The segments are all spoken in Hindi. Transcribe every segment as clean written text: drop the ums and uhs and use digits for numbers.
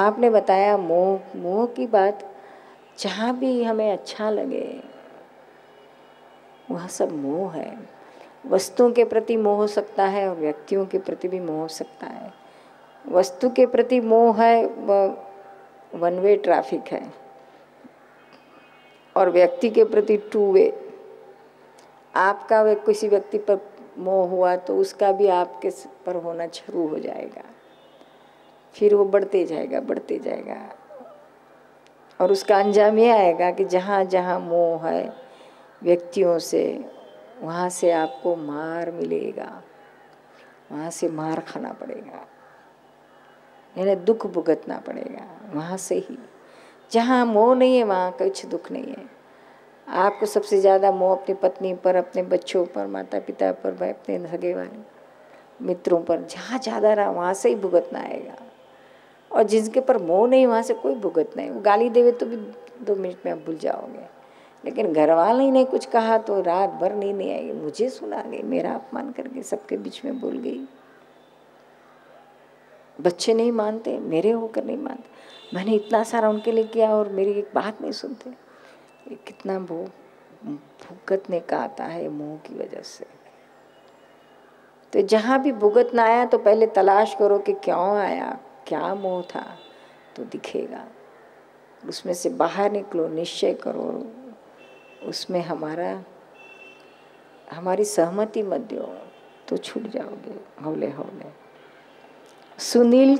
आपने बताया मोह, मोह की बात, जहाँ भी हमें अच्छा लगे वह सब मोह है। वस्तुओं के प्रति मोह हो सकता है और व्यक्तियों के प्रति भी मोह हो सकता है। वस्तु के प्रति मोह है वह वन वे ट्रैफिक है, और व्यक्ति के प्रति टू वे। आपका वे किसी व्यक्ति पर मोह हुआ तो उसका भी आपके पर होना शुरू हो जाएगा, फिर वो बढ़ते जाएगा बढ़ते जाएगा, और उसका अंजाम ये आएगा कि जहाँ जहाँ मोह है व्यक्तियों से, वहाँ से आपको मार मिलेगा, वहाँ से मार खाना पड़ेगा, यानी दुख भुगतना पड़ेगा वहाँ से ही। जहाँ मोह नहीं है वहाँ कुछ दुख नहीं है। आपको सबसे ज़्यादा मोह अपनी पत्नी पर, अपने बच्चों पर, माता पिता पर, भाई अपने सगे वाले मित्रों पर, जहाँ ज़्यादा रहा वहाँ से ही भुगतना आएगा। और जिसके पर मोह नहीं वहाँ से कोई भुगत नहीं। वो गाली देवे तो भी 2 मिनट में आप भूल जाओगे, लेकिन घर वाले ने कुछ कहा तो रात भर नींद नहीं आएगी। मुझे सुना गई, मेरा अपमान करके सबके बीच में बोल गई, बच्चे नहीं मानते, मेरे होकर नहीं मानते, मैंने इतना सारा उनके लिए किया और मेरी एक बात नहीं सुनते। ये कितना भुगतने का आता है मोह की वजह से। तो जहाँ भी भुगतना आया तो पहले तलाश करो कि क्यों आया, क्या मोह था, तो दिखेगा। उसमें से बाहर निकलो, निश्चय करो, उसमें हमारी सहमति मत दो तो छूट जाओगे हौले हौले। सुनील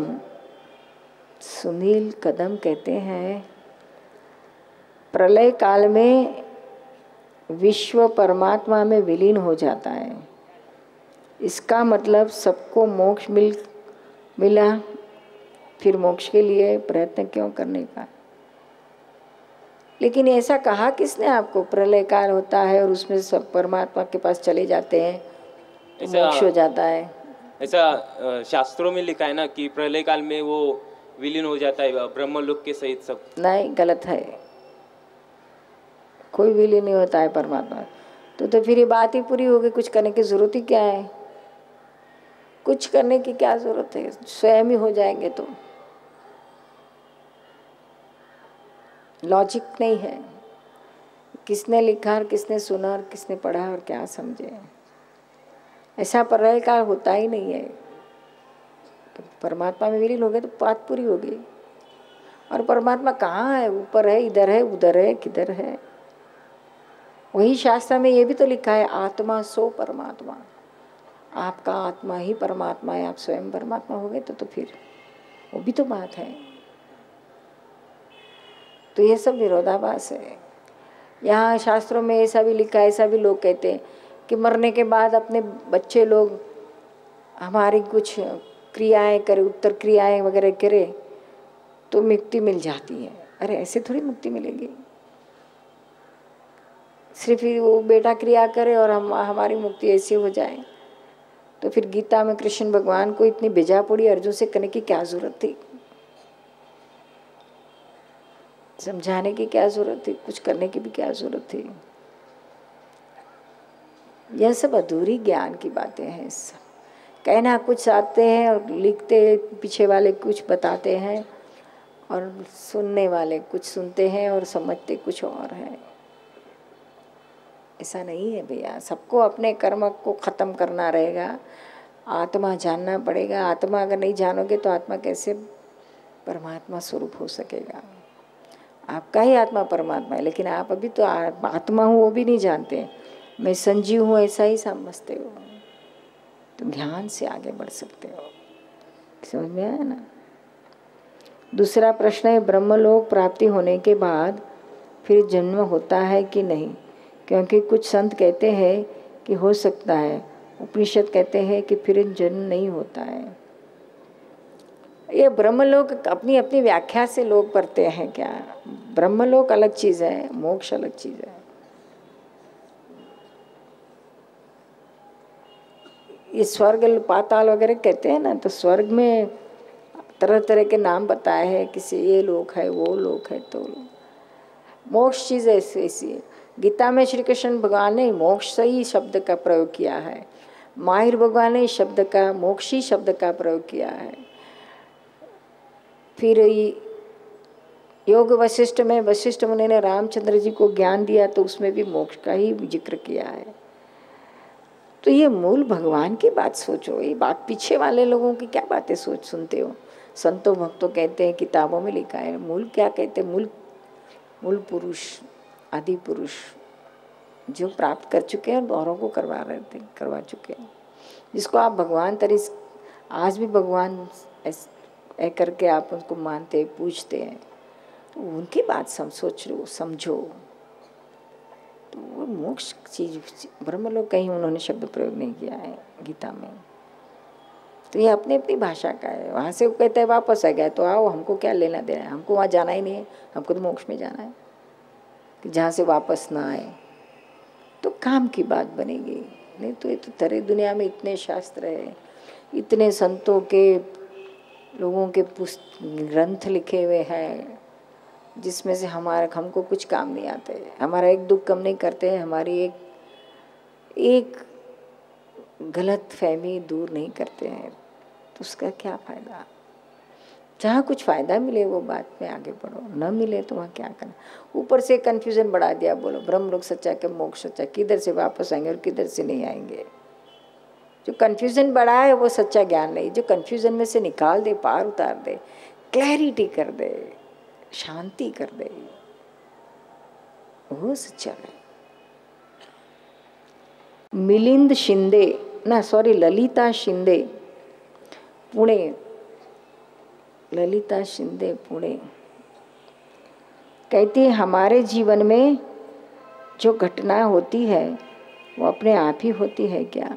कदम कहते हैं, प्रलय काल में विश्व परमात्मा में विलीन हो जाता है। इसका मतलब सबको मोक्ष मिला, फिर मोक्ष के लिए प्रयत्न क्यों करने का। लेकिन ऐसा कहा किसने आपको? प्रलय काल होता है और उसमें सब परमात्मा के पास चले जाते हैं, मोक्ष हो जाता है। ऐसा शास्त्रों में लिखा है ना कि प्रलय काल में वो विलीन हो जाता है ब्रह्मलोक के सहित सब। नहीं, गलत है, कोई विलीन नहीं होता है परमात्मा। तो फिर ये बात ही पूरी होगी, कुछ करने की जरूरत ही क्या है? कुछ करने की क्या जरूरत है, स्वयं ही हो जाएंगे। तो लॉजिक नहीं है, किसने लिखा और किसने सुना और किसने पढ़ा और क्या समझे। ऐसा प्रलय काल होता ही नहीं है। तो परमात्मा में विलीन हो गए तो बात पूरी हो गई। और परमात्मा कहाँ है? ऊपर है, इधर है, उधर है, किधर है? वही शास्त्र में ये भी तो लिखा है, आत्मा सो परमात्मा। आपका आत्मा ही परमात्मा है, आप स्वयं परमात्मा हो गए तो फिर वो भी तो बात है। तो ये सब विरोधाभास है। यहाँ शास्त्रों में ऐसा भी लिखा है, ऐसा भी लोग कहते हैं कि मरने के बाद अपने बच्चे लोग हमारी कुछ क्रियाएं करे, उत्तर क्रियाएं वगैरह करे तो मुक्ति मिल जाती है। अरे ऐसे थोड़ी मुक्ति मिलेगी। सिर्फ वो बेटा क्रिया करे और हमारी मुक्ति ऐसी हो जाए। तो फिर गीता में कृष्ण भगवान को इतनी बेजापुड़ी अर्जुन से करने की क्या जरूरत थी? समझाने की क्या जरूरत थी? कुछ करने की भी क्या जरूरत थी? यह सब अधूरी ज्ञान की बातें हैं। कहना कुछ आते हैं और लिखते पीछे वाले कुछ बताते हैं, और सुनने वाले कुछ सुनते हैं और समझते कुछ और है। ऐसा नहीं है भैया। सबको अपने कर्म को ख़त्म करना रहेगा, आत्मा जानना पड़ेगा। आत्मा अगर नहीं जानोगे तो आत्मा कैसे परमात्मा स्वरूप हो सकेगा? आपका ही आत्मा परमात्मा है, लेकिन आप अभी तो आत्मा हूँ वो भी नहीं जानते। मैं संजीव हूँ ऐसा ही समझते हो, तो ध्यान से आगे बढ़ सकते हो। समझ में आया ना? दूसरा प्रश्न है, ब्रह्मलोक प्राप्ति होने के बाद फिर जन्म होता है कि नहीं? क्योंकि कुछ संत कहते हैं कि हो सकता है, उपनिषद कहते हैं कि फिर जन्म नहीं होता है। ये ब्रह्मलोक अपनी अपनी व्याख्या से लोग पढ़ते हैं क्या? ब्रह्मलोक अलग चीज़ है, मोक्ष अलग चीज़ है। ये स्वर्ग पाताल वगैरह कहते हैं ना, तो स्वर्ग में तरह तरह के नाम बताए हैं, किसी ये लोक है, वो लोक है, तो मोक्ष चीज़ ऐसी है। गीता में श्री कृष्ण भगवान ने मोक्ष ही शब्द का प्रयोग किया है। माहिर भगवान ने शब्द का मोक्षी शब्द का प्रयोग किया है। फिर योग वशिष्ठ में वशिष्ठ मुनि ने रामचंद्र जी को ज्ञान दिया तो उसमें भी मोक्ष का ही जिक्र किया है। तो ये मूल भगवान की बात सोचो, ये बात पीछे वाले लोगों की क्या बातें सुनते हो। संतों भक्तों कहते हैं, किताबों में लिखा है, मूल क्या कहते हैं, मूल पुरुष, आदि पुरुष जो प्राप्त कर चुके हैं और औरों को करवा चुके हैं, जिसको आप भगवान आज भी भगवान ऐ करके आप उनको मानते पूछते हैं, तो उनकी बात सोचो समझो। तो वो मोक्ष चीज ब्रह्मलोक कहीं उन्होंने शब्द प्रयोग नहीं किया है गीता में। तो ये अपनी अपनी भाषा का है। वहाँ से वो कहते हैं वापस आ गया तो आओ, हमको क्या लेना देना है, हमको वहाँ जाना ही नहीं है, हमको तो मोक्ष में जाना है, कि जहाँ से वापस ना आए तो काम की बात बनेगी। नहीं तो ये तो तरह दुनिया में इतने शास्त्र है, इतने संतों के लोगों के ग्रंथ लिखे हुए हैं, जिसमें से हमको कुछ काम नहीं आते, हमारा एक दुख कम नहीं करते हैं, हमारी एक गलत फहमी दूर नहीं करते हैं, तो उसका क्या फ़ायदा। जहाँ कुछ फ़ायदा मिले वो बात में आगे बढ़ो, न मिले तो वहाँ क्या करना। ऊपर से कन्फ्यूज़न बढ़ा दिया, बोलो ब्रह्म लोक सच्चा के मोक्ष सच्चा, किधर से वापस आएंगे और किधर से नहीं आएंगे। जो कन्फ्यूज़न बढ़ा है वो सच्चा ज्ञान नहीं, जो कन्फ्यूज़न में से निकाल दे, पार उतार दे, क्लैरिटी कर दे, शांति कर दे, वो सच्चा है। ललिता शिंदे पुणे कहती है, हमारे जीवन में जो घटना होती है वो अपने आप ही होती है क्या?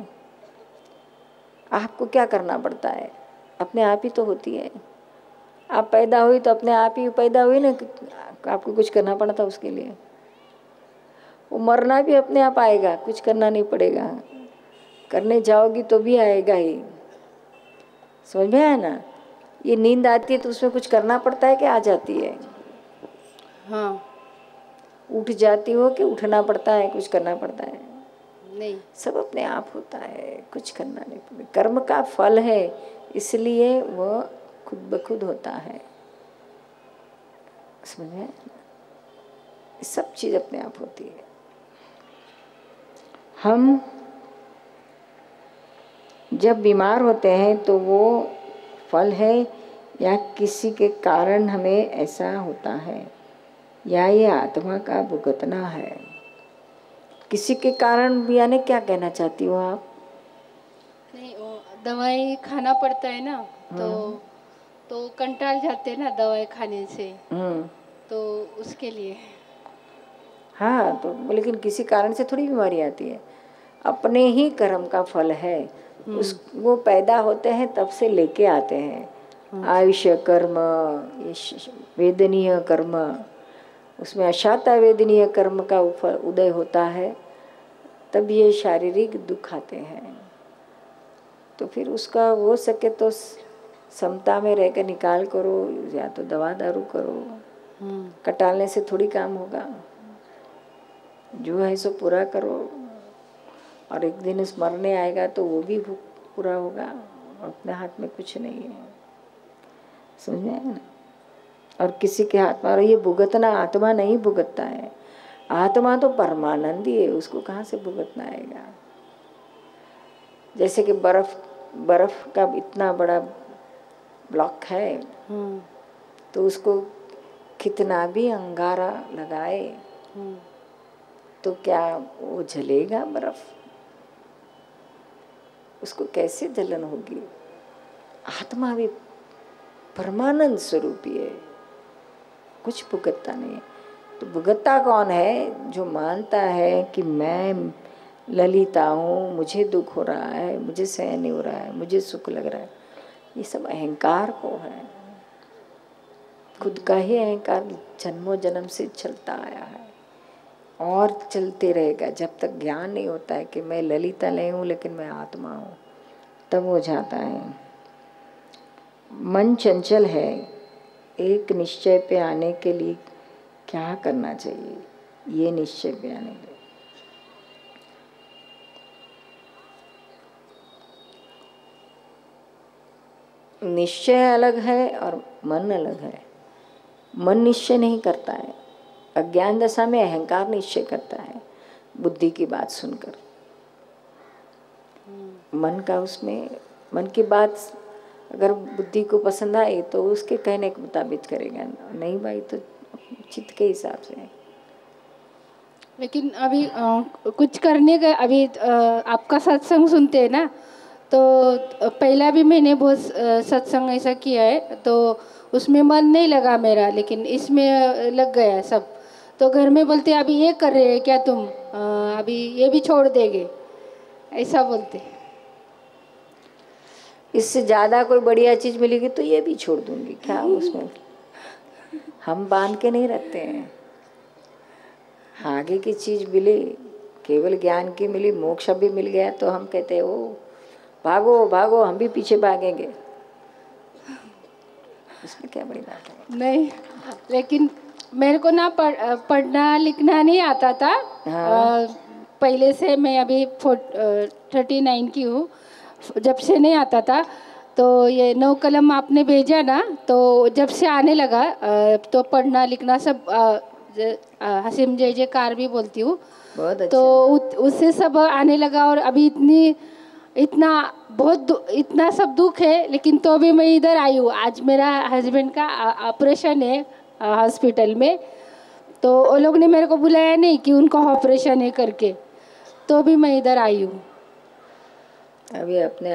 आपको क्या करना पड़ता है? अपने आप ही तो होती है। आप पैदा हुई तो अपने आप ही पैदा हुई ना, आपको कुछ करना पड़ा था उसके लिए। वो मरना भी अपने आप आएगा, कुछ करना नहीं पड़ेगा। करने जाओगी तो भी आएगा ही, समझ में आया ना। ये नींद आती है तो उसमें कुछ करना पड़ता है कि आ जाती है? हाँ। उठ जाती हो कि उठना पड़ता है, कुछ करना पड़ता है? नहीं, सब अपने आप होता है, कुछ करना नहीं पड़ता। कर्म का फल है, इसलिए वो खुद ब खुद होता है, समझ में? सब चीज अपने आप होती है। हम जब बीमार होते हैं तो वो फल है या किसी के कारण हमें ऐसा होता है, या ये आत्मा का भुगतना है? किसी के कारण यानी क्या कहना चाहती हो आप? नहीं, वो दवाई खाना पड़ता है ना, तो कंटाल जाते हैं ना दवाई खाने से, तो उसके लिए। हाँ, तो लेकिन किसी कारण से थोड़ी बीमारी आती है, अपने ही कर्म का फल है। वो पैदा होते हैं तब से लेके आते हैं। आयुष्य कर्म, वेदनीय कर्म, उसमें अशाता वेदनीय कर्म का उदय होता है, तब ये शारीरिक दुख आते हैं। तो फिर उसका हो सके तो समता में रहकर निकाल करो, या तो दवा दारू करो। कटालने से थोड़ी काम होगा, जो है सो पूरा करो, और एक दिन इस मरने आएगा तो वो भी पूरा होगा, अपने हाथ में कुछ नहीं है, समझ में आया ना। और किसी के हाथ में, और ये भुगतना आत्मा नहीं भुगतता है, आत्मा तो परमानंदी है, उसको कहाँ से भुगतना आएगा। जैसे कि बर्फ का इतना बड़ा ब्लॉक है, तो उसको कितना भी अंगारा लगाए तो क्या वो जलेगा बर्फ? उसको कैसे जलन होगी? आत्मा भी परमानंद स्वरूपी है, कुछ भुगतता नहीं है। तो भुगतता कौन है? जो मानता है कि मैं ललिता हूँ, मुझे दुख हो रहा है, मुझे सहन नहीं हो रहा है, मुझे सुख लग रहा है। ये सब अहंकार को है, खुद का ही अहंकार जन्मों जन्म से चलता आया है और चलते रहेगा जब तक ज्ञान नहीं होता है कि मैं ललिता नहीं हूँ लेकिन मैं आत्मा हूँ, तब हो जाता है। मन चंचल है, एक निश्चय पे आने के लिए क्या करना चाहिए? ये निश्चय पे आने के लिए निश्चय अलग है और मन अलग है। मन निश्चय नहीं करता है, अज्ञान दशा में अहंकार निश्चय करता है बुद्धि की बात सुनकर। मन का उसमें मन की बात अगर बुद्धि को पसंद आए तो उसके कहने के मुताबिक करेगा, नहीं भाई तो चित्त के हिसाब से। लेकिन अभी कुछ करने का अभी आपका सत्संग सुनते हैं ना, तो पहला भी मैंने बहुत सत्संग ऐसा किया है, तो उसमें मन नहीं लगा मेरा, लेकिन इसमें लग गया सब। तो घर में बोलते अभी ये कर रहे हैं क्या तुम, अभी ये भी छोड़ देंगे, ऐसा बोलते। इससे ज़्यादा कोई बढ़िया चीज़ मिलेगी तो ये भी छोड़ दूंगी, क्या उसमें हम बांध के नहीं रखते हैं। आगे की चीज़ मिली, केवल ज्ञान की मिली, मोक्ष भी मिल गया तो हम कहते हैं ओ भागो भागो, हम भी पीछे भागेंगे, इसमें क्या बड़ी बात है। नहीं, लेकिन मेरे को ना पढ़ना लिखना नहीं आता था। हाँ। पहले से मैं अभी 39 की हूँ, जब से नहीं आता था। तो ये 9 कलम आपने भेजा ना, तो जब से आने लगा तो पढ़ना लिखना सब हसीम जय जयकार भी बोलती हूँ। बहुत अच्छा। तो उससे सब आने लगा, और अभी इतना इतना सब दुख है, लेकिन तो भी मैं इधर आई हूँ। आज मेरा हस्बैंड का ऑपरेशन है हॉस्पिटल में, तो वो लोग ने मेरे को बुलाया नहीं कि उनका ऑपरेशन है करके, तो भी मैं इधर आई हूँ। अभी अपने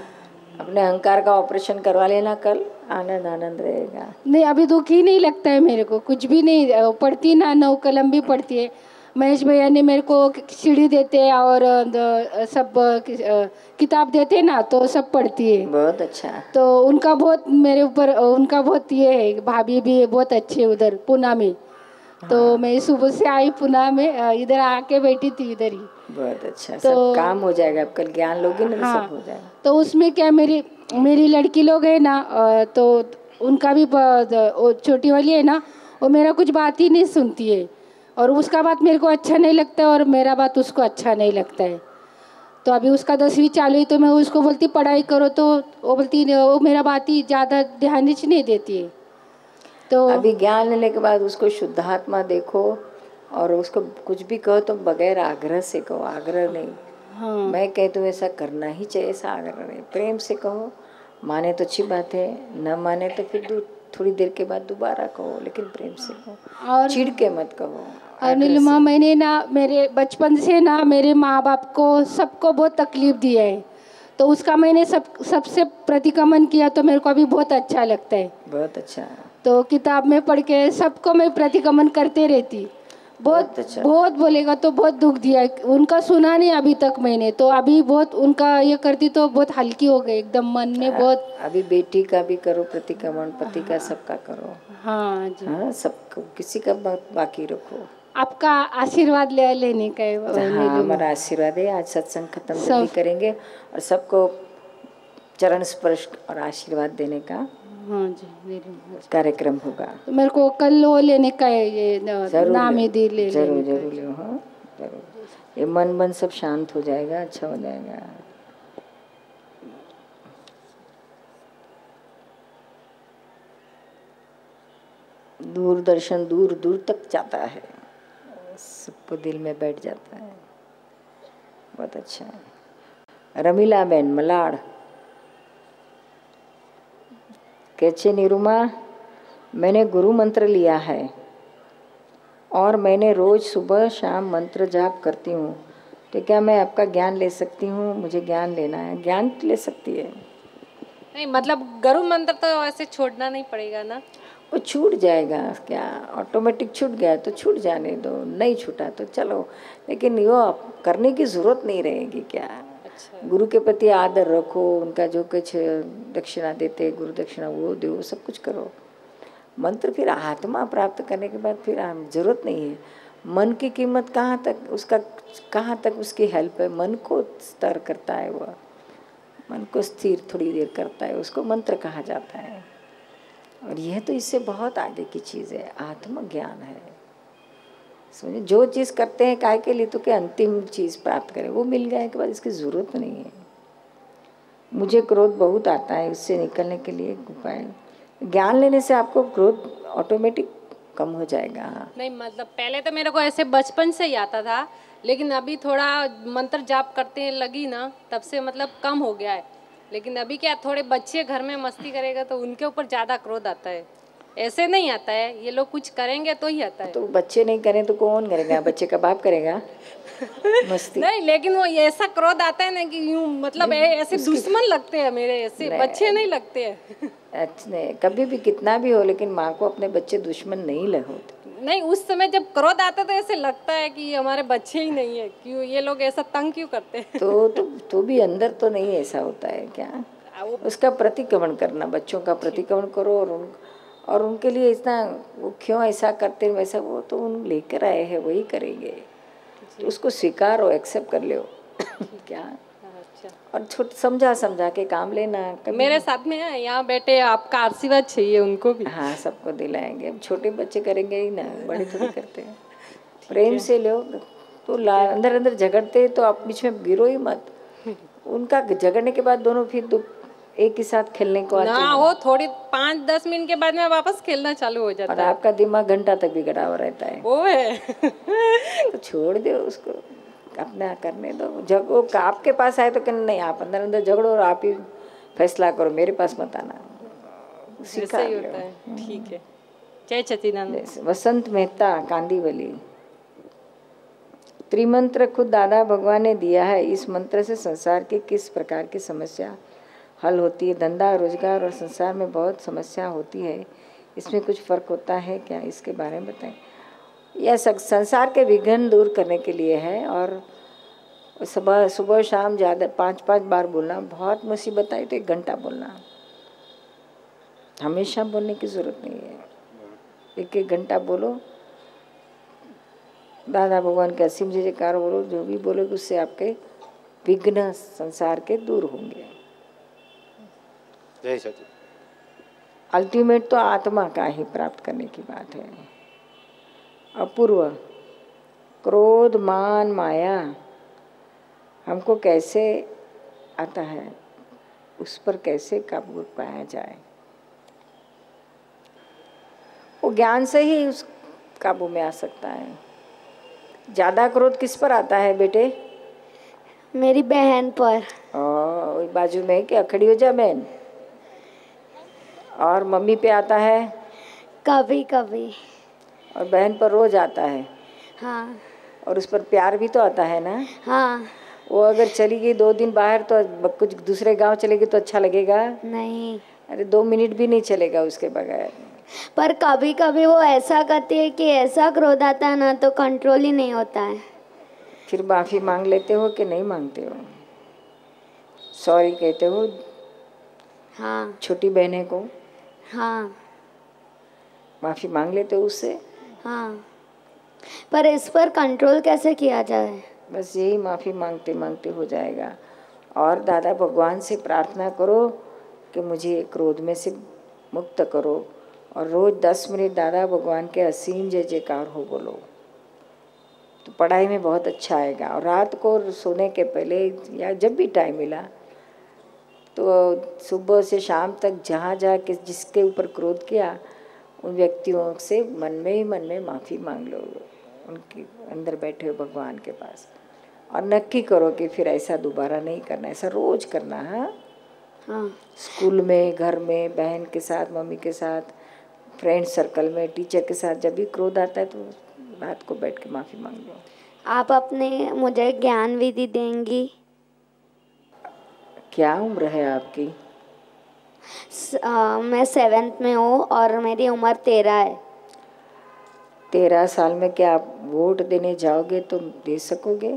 अहंकार का ऑपरेशन करवा लेना, कल आनंद आनंद रहेगा। नहीं, अभी दुख ही नहीं लगता है मेरे को, कुछ भी नहीं। पढ़ती ना, 9 कलम भी पढ़ती है। महेश भैया ने मेरे को सीढ़ी देते और सब किताब देते ना, तो सब पढ़ती है। बहुत अच्छा। तो उनका बहुत मेरे ऊपर, उनका बहुत ये है। भाभी भी बहुत अच्छे उधर पुणे में। तो मैं सुबह से आई पुणे में, इधर आके बैठी थी इधर ही। बहुत अच्छा। तो सब काम हो जाएगा, अब कल ज्ञान लोगे ना, हाँ, सब हो जाएगा। तो उसमें क्या, मेरी लड़की लोग है ना, तो उनका भी वो छोटी वाली है ना, वो मेरा कुछ बात ही नहीं सुनती है, और उसका बात मेरे को अच्छा नहीं लगता और मेरा बात उसको अच्छा नहीं लगता है। तो अभी उसका 10वीं चालू है, तो मैं उसको बोलती पढ़ाई करो, तो वो बोलती वो मेरा बात ही ज़्यादा ध्यान नहीं देती है। तो अभी ज्ञान लेने के बाद उसको शुद्धात्मा देखो, और उसको कुछ भी कहो तो बगैर आग्रह से कहो, आग्रह नहीं। हाँ, मैं कहती हूँ ऐसा करना ही चाहिए, ऐसा आग्रह नहीं, प्रेम से कहो। माने तो अच्छी बात है, न माने तो फिर थोड़ी देर के बाद दोबारा कहो, लेकिन प्रेम से कहो, और चिढ़ के मत कहो। और नीलिमा, मैंने ना मेरे बचपन से ना मेरे माँ बाप को सबको बहुत तकलीफ दी है, तो उसका मैंने सबसे प्रतिक्रमण किया, तो मेरे को अभी बहुत अच्छा लगता है। बहुत अच्छा। तो किताब में पढ़ के सबको मैं प्रतिक्रमण करते रहती। बहुत अच्छा। बहुत बोलेगा तो बहुत दुख दिया, उनका सुना नहीं अभी तक मैंने, तो अभी बहुत उनका ये करती तो बहुत हल्की हो गई एकदम मन में बहुत। अभी बेटी का भी करो प्रतिक्रमण, पति का सबका करो। हाँ जी। हाँ, सबको, किसी का बाकी रखो। आपका आशीर्वाद लेने का है। हाँ, हमारा आशीर्वाद है। आज सत्संग खत्म जल्दी करेंगे और सबको चरण स्पर्श और आशीर्वाद देने का हाँ जी कार्यक्रम होगा। तो मेरे को कल वो लेने का है, ये नाम यदि ले जरूर जरूर लो। हाँ जरूर, ये मन सब शांत हो जाएगा, अच्छा हो जाएगा। दूरदर्शन दूर दूर तक जाता है, सबको दिल में बैठ जाता है। बहुत अच्छा है। रमीला बेन मलाड़ कैचे निरुमा, मैंने गुरु मंत्र लिया है और मैंने रोज सुबह शाम मंत्र जाप करती हूँ, तो क्या मैं आपका ज्ञान ले सकती हूँ? मुझे ज्ञान लेना है। ज्ञान ले सकती है। नहीं, मतलब गुरु मंत्र तो ऐसे छोड़ना नहीं पड़ेगा ना, वो छूट जाएगा। क्या ऑटोमेटिक छूट गया तो छूट जाने दो, नहीं छूटा तो चलो, लेकिन वो करने की जरूरत नहीं रहेगी। क्या अच्छा। गुरु के प्रति आदर रखो, उनका जो कुछ दक्षिणा देते गुरु दक्षिणा वो दो, सब कुछ करो। मंत्र फिर आत्मा प्राप्त करने के बाद फिर जरूरत नहीं है। मन की कीमत कहाँ तक, उसका कहाँ तक उसकी हेल्प है। मन को स्थिर करता है, वह मन को स्थिर थोड़ी देर करता है, उसको मंत्र कहा जाता है। और यह तो इससे बहुत आगे की चीज़ है, आत्मज्ञान है। समझे, जो चीज़ करते हैं काय के लिए, तो क्या अंतिम चीज़ प्राप्त करें, वो मिल गए के बाद इसकी ज़रूरत नहीं है। मुझे क्रोध बहुत आता है, उससे निकलने के लिए उपाय, ज्ञान लेने से आपको क्रोध ऑटोमेटिक कम हो जाएगा। नहीं मतलब पहले तो मेरे को ऐसे बचपन से ही आता था, लेकिन अभी थोड़ा मंत्र जाप करते लगी ना, तब से मतलब कम हो गया है। लेकिन अभी क्या, थोड़े बच्चे घर में मस्ती करेगा तो उनके ऊपर ज़्यादा क्रोध आता है, ऐसे नहीं आता है। ये लोग कुछ करेंगे तो ही आता है। तो बच्चे नहीं करें तो कौन करेगा? बच्चे का बाप करेगा मस्ती। नहीं, लेकिन वो ऐसा क्रोध आता है ना कि यूं मतलब ऐसे दुश्मन लगते हैं मेरे, ऐसे बच्चे नहीं लगते हैं। अच्छा नहीं, कभी भी कितना भी हो, लेकिन माँ को अपने बच्चे दुश्मन नहीं होते। नहीं, उस समय जब क्रोध आता है तो ऐसे लगता है कि ये हमारे बच्चे ही नहीं है, क्यों ये लोग ऐसा तंग क्यों करते हैं। तो भी अंदर तो नहीं ऐसा होता है क्या? उसका प्रतिक्रमण करना, बच्चों का प्रतिक्रमण करो और उनके लिए इतना वो क्यों ऐसा करते हैं वैसा, वो तो उन लेकर आए हैं वही करेंगे, तो उसको स्वीकारो, एक्सेप्ट कर लो क्या। अच्छा, और छोटे समझा के काम लेना। मेरे साथ में है यहाँ बैठे, आपका आशीर्वाद चाहिए उनको भी। हाँ, सबको दिलाएंगे। अब छोटे बच्चे करेंगे ही ना, बड़े थोड़ी करते हैं। प्रेम से लो तो अंदर अंदर झगड़ते तो आप बीच में गिरो ही मत। उनका झगड़ने के बाद दोनों फिर एक ही साथ खेलने को आते ना, हैं। वो थोड़ी 5-10 मिनट के बाद में वापस खेलना चालू हो जाता और है। आपका दिमाग घंटा तक बिगड़ा हुआ रहता है। वो है तो छोड़ दो उसको, अपना करने दो। जब वो आपके पास आए तो कहना नहीं, आप अंदर अंदर झगड़ो और आप ही फैसला करो, मेरे पास मत आना। ऐसा ही होता है। ठीक है, जय सच्चिदानंद। वसंत मेहता, कांदीवली। त्रिमंत्र खुद दादा भगवान ने दिया है। इस मंत्र से संसार की किस प्रकार की समस्या हल होती है? धंधा, रोजगार और संसार में बहुत समस्या होती है, इसमें कुछ फर्क होता है क्या? इसके बारे में बताएं। यह संसार के विघ्न दूर करने के लिए है, और सुबह शाम ज़्यादा 5-5 बार बोलना। बहुत मुसीबत आई तो 1 घंटा बोलना, हमेशा बोलने की ज़रूरत नहीं है। 1-1 घंटा बोलो, दादा भगवान का असीम जयकार बोलो। जो भी बोलोगे उससे आपके विघ्न संसार के दूर होंगे। जय सच्चिदानंद। अल्टीमेट तो आत्मा का ही प्राप्त करने की बात है। अपूर्व। क्रोध, मान, माया हमको कैसे आता है, उस पर कैसे काबू पाया जाए? वो ज्ञान से ही उस काबू में आ सकता है। ज़्यादा क्रोध किस पर आता है बेटे? मेरी बहन पर। और बाजू में क्या खड़ी हो जा बहन। और मम्मी पे आता है? कभी कभी। और बहन पर रोज आता है? हाँ। और उस पर प्यार भी तो आता है ना? हाँ। वो अगर चली गई 2 दिन बाहर तो कुछ दूसरे गांव चलेगी तो अच्छा लगेगा? नहीं। अरे 2 मिनट भी नहीं चलेगा उसके बगैर। पर कभी कभी वो ऐसा करती है कि ऐसा क्रोध आता है ना तो कंट्रोल ही नहीं होता है। फिर माफ़ी मांग लेते हो कि नहीं मांगते हो? सॉरी कहते हो? हाँ। छोटी बहने को? हाँ। माफ़ी मांग लेते हो उससे? हाँ। पर इस पर कंट्रोल कैसे किया जाए? बस यही माफ़ी मांगते मांगते हो जाएगा। और दादा भगवान से प्रार्थना करो कि मुझे क्रोध में से मुक्त करो, और रोज़ 10 मिनट दादा भगवान के असीम जय जयकार हो बोलो, तो पढ़ाई में बहुत अच्छा आएगा। और रात को सोने के पहले या जब भी टाइम मिला तो सुबह से शाम तक जहाँ जिसके ऊपर क्रोध किया उन व्यक्तियों से मन में माफ़ी मांग लो, उनके अंदर बैठे हो भगवान के पास। और नक्की करो कि फिर ऐसा दोबारा नहीं करना, ऐसा रोज़ करना। हाँ हाँ। स्कूल में, घर में, बहन के साथ, मम्मी के साथ, फ्रेंड सर्कल में, टीचर के साथ जब भी क्रोध आता है तो रात को बैठ के माफ़ी मांग लो। आप अपने मुझे ज्ञान विधि देंगी? क्या उम्र है आपकी? मैं 7th में हूँ और मेरी उम्र 13 है। 13 साल में क्या आप वोट देने जाओगे तो दे सकोगे?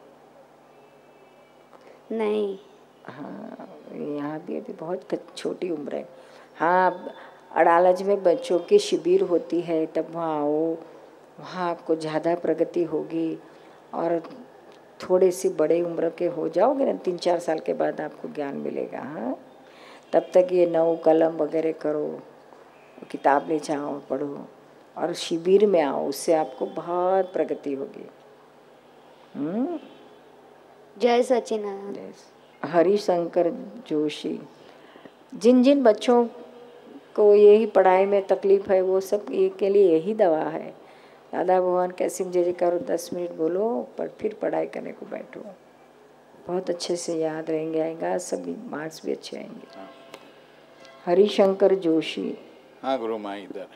नहीं। हाँ, यहाँ भी अभी बहुत छोटी उम्र है। हाँ, अड़ालज में बच्चों की शिविर होती है, तब वहाँ आओ, वहाँ आपको ज़्यादा प्रगति होगी। और थोड़े सी बड़े उम्र के हो जाओगे ना, 3-4 साल के बाद आपको ज्ञान मिलेगा। हाँ, तब तक ये नौ कलम वगैरह करो, किताब ले जाओ, पढ़ो और शिविर में आओ, उससे आपको बहुत प्रगति होगी। जय सच्चिदानंद। हरिशंकर जोशी। जिन जिन बच्चों को यही पढ़ाई में तकलीफ़ है वो सब के लिए यही दवा है। दादा भगवान कैसे जय करो, 10 मिनट बोलो पर फिर पढ़ाई करने को बैठो, बहुत अच्छे से याद रहेंगे, आएगा, सब मार्क्स भी अच्छे आएंगे। हरिशंकर जोशी। हाँ गुरु माँ इधर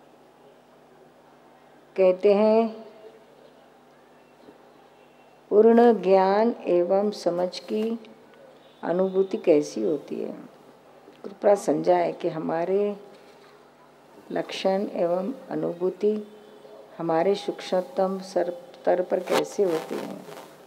कहते हैं पूर्ण ज्ञान एवं समझ की अनुभूति कैसी होती है? कृपया समझाएं कि हमारे लक्षण एवं अनुभूति हमारे सूक्ष्मतम स्तर पर कैसे होती है?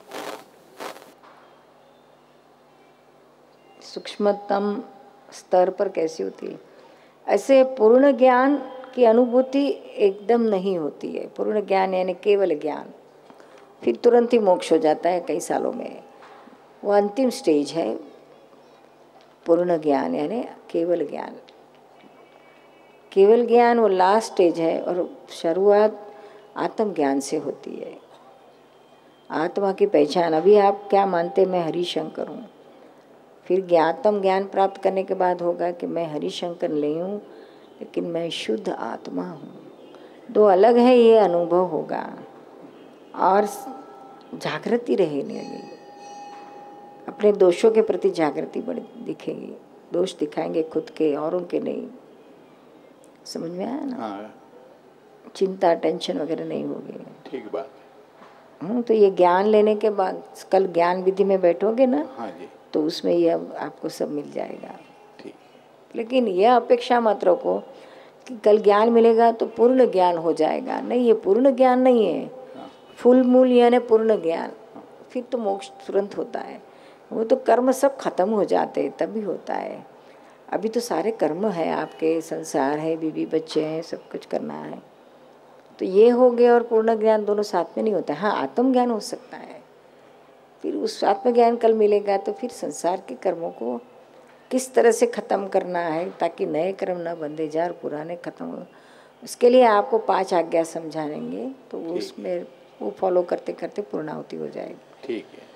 सूक्ष्मतम स्तर पर कैसी होती है? ऐसे पूर्ण ज्ञान की अनुभूति एकदम नहीं होती है। पूर्ण ज्ञान यानी केवल ज्ञान, फिर तुरंत ही मोक्ष हो जाता है कई सालों में। वो अंतिम स्टेज है पूर्ण ज्ञान यानी केवल ज्ञान। केवल ज्ञान वो लास्ट स्टेज है और शुरुआत आत्मज्ञान से होती है। आत्मा की पहचान, अभी आप क्या मानते मैं हरिशंकर हूँ, फिर ज्ञातम ज्ञान प्राप्त करने के बाद होगा कि मैं हरिशंकर नहीं हूँ लेकिन मैं शुद्ध आत्मा हूँ। दो अलग है, ये अनुभव होगा और जागृति रहेगी। अपने दोषों के प्रति जागृति बड़ी दिखेगी। दोष दिखाएंगे खुद के, औरों के नहीं। समझ में आया ना? हाँ चिंता टेंशन वगैरह नहीं होगी। ठीक बात। तो ये ज्ञान लेने के बाद कल ज्ञान विधि में बैठोगे ना, हाँ जी तो उसमें ये आपको सब मिल जाएगा। ठीक। लेकिन यह अपेक्षा मत रखो कि कल ज्ञान मिलेगा तो पूर्ण ज्ञान हो जाएगा। नहीं, ये पूर्ण ज्ञान नहीं है। फुल मूल यानी पूर्ण ज्ञान, फिर तो मोक्ष तुरंत होता है। वो तो कर्म सब खत्म हो जाते हैं तभी होता है। अभी तो सारे कर्म है आपके, संसार है, बीवी बच्चे हैं, सब कुछ करना है। तो ये हो गए और पूर्ण ज्ञान दोनों साथ में नहीं होता है। हाँ, आत्मज्ञान हो सकता है। फिर उस आत्मज्ञान कल मिलेगा तो फिर संसार के कर्मों को किस तरह से ख़त्म करना है ताकि नए कर्म न बंधे जाए और पुराने ख़त्म हो। उसके लिए आपको 5 आज्ञा समझाएंगे तो उसमें वो फॉलो करते करते पूर्णाहुति हो जाएगी। ठीक है।